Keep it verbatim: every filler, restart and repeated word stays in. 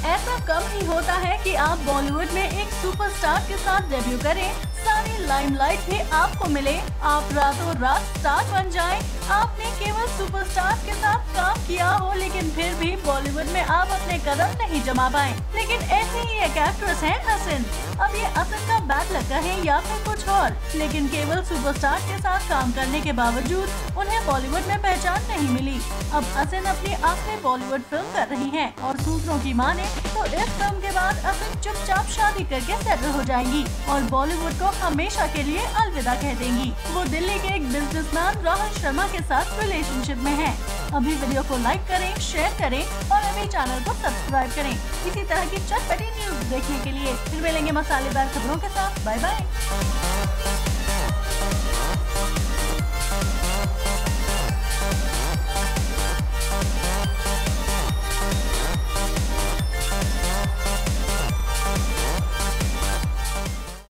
ऐसा कम ही होता है कि आप बॉलीवुड में एक सुपरस्टार के साथ डेब्यू करें, सारी लाइमलाइट भी आपको मिले, आप रातों रात स्टार बन जाएं। आपने केवल सुपरस्टार के साथ काम किया हो, लेकिन फिर भी बॉलीवुड में आप अपने कदम नहीं जमा पाए। लेकिन ऐसे ही एक एक्ट्रेस है असिन। अब ये असिन का बैड लक है या फिर कुछ और, लेकिन केवल सुपरस्टार के साथ काम करने के बावजूद उन्हें बॉलीवुड में पहचान नहीं मिली। अब असिन अपनी आखिरी बॉलीवुड फिल्म कर रही हैं और सूत्रों की माने तो इस फिल्म के बाद असिन चुपचाप शादी करके सेटल हो जाएंगी और बॉलीवुड को हमेशा के लिए अलविदा कह देंगी। वो दिल्ली के एक बिजनेसमैन राहुल शर्मा के साथ रिलेशनशिप में है। अभी वीडियो को लाइक करें, शेयर करें और अभी चैनल को सब्सक्राइब करें इसी तरह की चटपटी न्यूज देखने के लिए। फिर मिलेंगे मसालेदार खबरों के साथ। Bye bye.